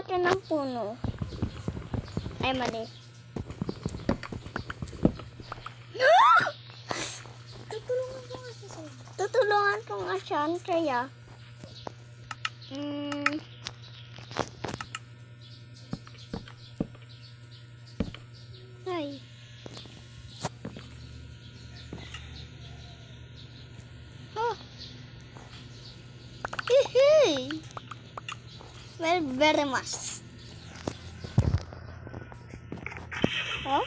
natin ng puno. Ay, mali. Tutulungan ko nga siya. Kaya, ay. Oh. Hihi. Well, very much. Oh?